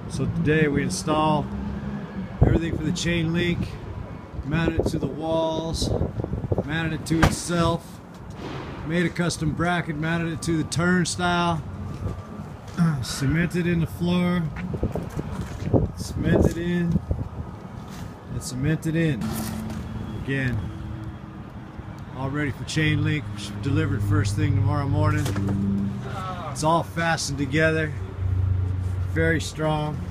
So today we install everything for the chain link, mounted it to the walls, mounted it to itself, made a custom bracket, mounted it to the turnstile, cemented in the floor, cemented in, and cemented in. Again, all ready for chain link. Delivered first thing tomorrow morning. It's all fastened together, very strong.